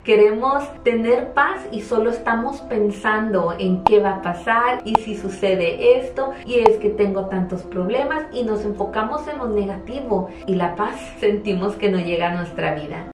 Queremos tener paz y solo estamos pensando en qué va a pasar y si sucede esto y es que tengo tantos problemas y nos enfocamos en lo negativo y la paz sentimos que no llega a nuestra vida.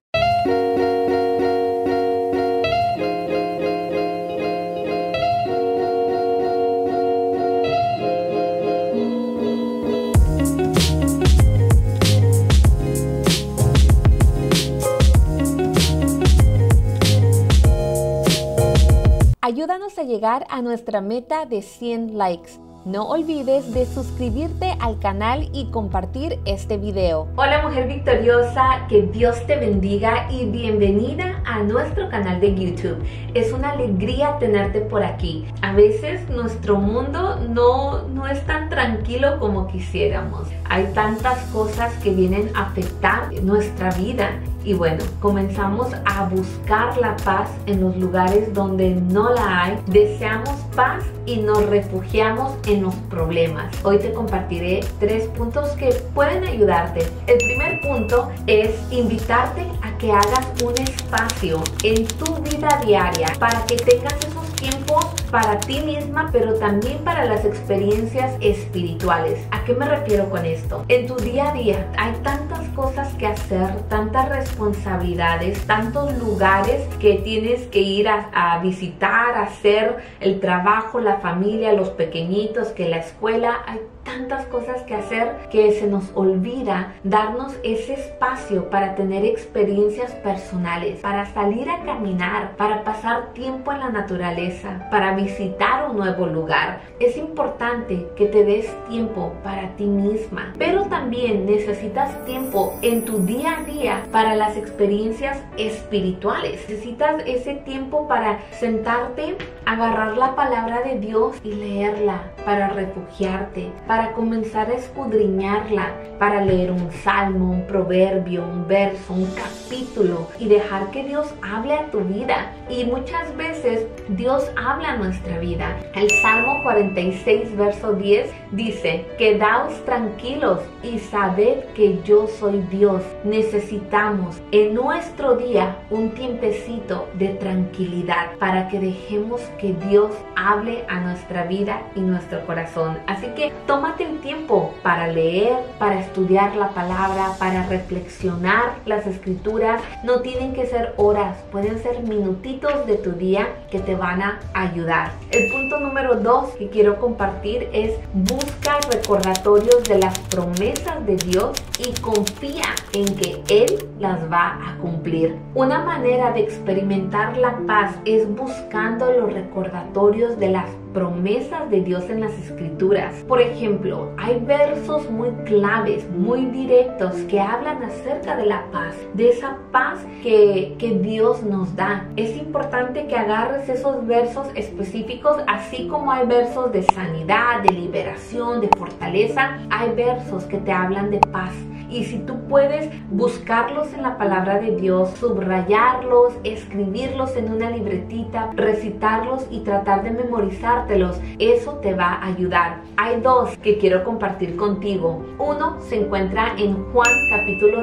Ayúdanos a llegar a nuestra meta de 100 likes. No olvides de suscribirte al canal y compartir este video. Hola mujer victoriosa, que Dios te bendiga y bienvenida a nuestro canal de YouTube. Es una alegría tenerte por aquí. A veces nuestro mundo no es tan tranquilo como quisiéramos. Hay tantas cosas que vienen a afectar nuestra vida. Y bueno, comenzamos a buscar la paz en los lugares donde no la hay. Deseamos paz y nos refugiamos en los problemas. Hoy te compartiré 3 puntos que pueden ayudarte. El primer punto es invitarte a que hagas un espacio en tu vida diaria para que tengas esos tiempos para ti misma, pero también para las experiencias espirituales. ¿A qué me refiero con esto? En tu día a día hay tantas cosas que hacer, tantas responsabilidades, tantos lugares que tienes que ir a visitar, a hacer el trabajo, la familia, los pequeñitos, que la escuela. Hay tantas cosas que hacer que se nos olvida darnos ese espacio para tener experiencias personales, para salir a caminar, para pasar tiempo en la naturaleza, para visitar un nuevo lugar. Es importante que te des tiempo para ti misma, pero también necesitas tiempo en tu día a día para las experiencias espirituales. Necesitas ese tiempo para sentarte, agarrar la palabra de Dios y leerla, para refugiarte, para comenzar a escudriñarla, para leer un salmo, un proverbio, un verso, un capítulo y dejar que Dios hable a tu vida. Y muchas veces Dios habla a nuestra vida. El Salmo 46 verso 10 dice: quedaos tranquilos y sabed que yo soy Dios. Necesitamos en nuestro día un tiempecito de tranquilidad para que dejemos que Dios hable a nuestra vida y nuestro corazón. Así que tómate el tiempo para leer, para estudiar la palabra, para reflexionar las escrituras. No tienen que ser horas, pueden ser minutitos de tu día que te van a ayudar. El punto número 2 que quiero compartir es: busca recordatorios de las promesas de Dios y confía en que Él las va a cumplir. Una manera de experimentar la paz es buscando los recordatorios de las promesas de Dios en las escrituras. Por ejemplo, hay versos muy claves, muy directos que hablan acerca de la paz, de esa paz que Dios nos da. Es importante que agarres esos versos específicos, así como hay versos de sanidad, de liberación, de fortaleza. Hay versos que te hablan de paz. Y si tú puedes buscarlos en la palabra de Dios, subrayarlos, escribirlos en una libretita, recitarlos y tratar de memorizártelos, eso te va a ayudar. Hay 2 que quiero compartir contigo. Uno se encuentra en Juan capítulo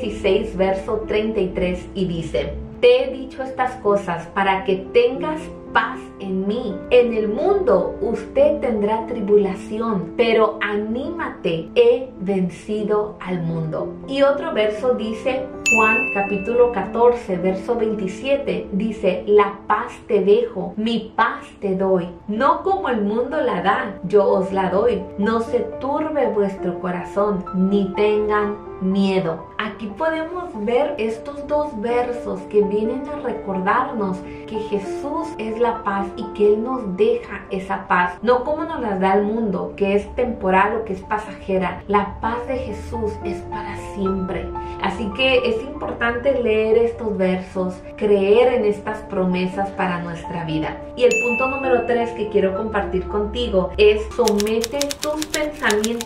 16 verso 33 y dice: te he dicho estas cosas para que tengas paz en mí. En el mundo usted tendrá tribulación, pero anímate, he vencido al mundo. Y otro verso dice, Juan capítulo 14 verso 27, dice: la paz te dejo, mi paz te doy, no como el mundo la da, yo os la doy. No se turbe vuestro corazón, ni tengan miedo. Aquí podemos ver estos 2 versos que vienen a recordarnos que Jesús es la paz y que Él nos deja esa paz, no como nos la da el mundo, que es temporal o que es pasajera. La paz de Jesús es para siempre. Así que es importante leer estos versos, creer en estas promesas para nuestra vida. Y el punto número 3 que quiero compartir contigo es: somete tus pensamientos a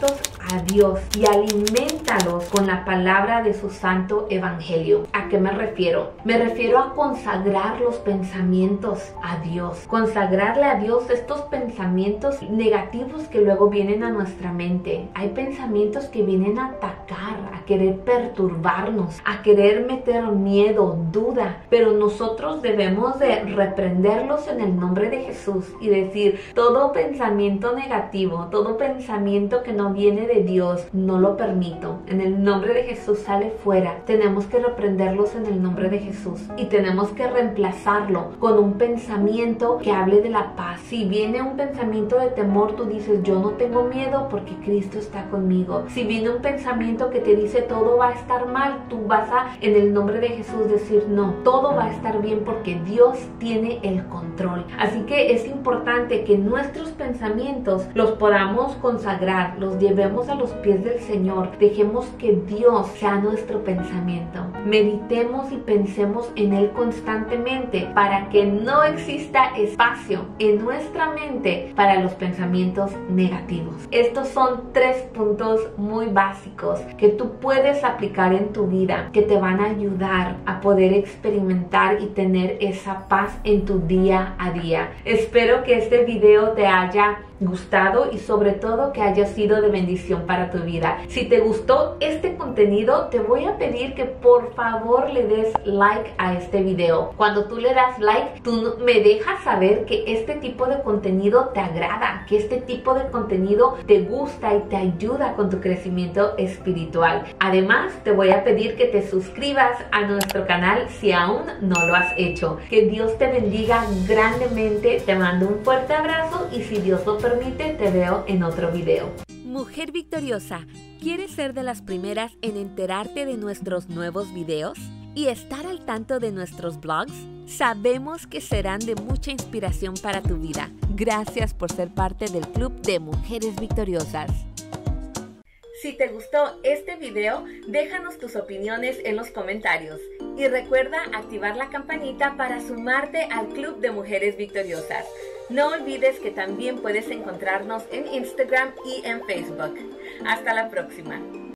a Dios y aliméntalos con la palabra de su santo evangelio. ¿A qué me refiero? Me refiero a consagrar los pensamientos a Dios. Consagrarle a Dios estos pensamientos negativos que luego vienen a nuestra mente. Hay pensamientos que vienen a atacar, a querer perturbarnos, a querer meter miedo, duda, pero nosotros debemos de reprenderlos en el nombre de Jesús y decir: todo pensamiento negativo, todo pensamiento que no viene de Dios, no lo permito. En el nombre de Jesús sale fuera. Tenemos que reprenderlos en el nombre de Jesús y tenemos que reemplazarlo con un pensamiento que hable de la paz. Si viene un pensamiento de temor, tú dices: yo no tengo miedo porque Cristo está conmigo. Si viene un pensamiento que te dice todo va a estar mal, tú vas a, en el nombre de Jesús, decir: no, todo va a estar bien porque Dios tiene el control. Así que es importante que nuestros pensamientos los podamos consagrar, los llevemos a los pies del Señor. Dejemos que Dios sea nuestro pensamiento. Meditemos y pensemos en Él constantemente para que no exista espacio en nuestra mente para los pensamientos negativos. Estos son 3 puntos muy básicos que tú puedes aplicar en tu vida, que te van a ayudar a poder experimentar y tener esa paz en tu día a día. Espero que este video te haya gustado y sobre todo que haya sido de bendición para tu vida. Si te gustó este contenido, te voy a pedir que por favor le des like a este video. Cuando tú le das like, tú me dejas saber que este tipo de contenido te agrada, que este tipo de contenido te gusta y te ayuda con tu crecimiento espiritual. Además, te voy a pedir que te suscribas a nuestro canal si aún no lo has hecho. Que Dios te bendiga grandemente. Te mando un fuerte abrazo y si Dios lo permite, te veo en otro video. Mujer victoriosa, ¿quieres ser de las primeras en enterarte de nuestros nuevos videos y estar al tanto de nuestros blogs? Sabemos que serán de mucha inspiración para tu vida. Gracias por ser parte del Club de Mujeres Victoriosas. Si te gustó este video, déjanos tus opiniones en los comentarios y recuerda activar la campanita para sumarte al Club de Mujeres Victoriosas. No olvides que también puedes encontrarnos en Instagram y en Facebook. Hasta la próxima.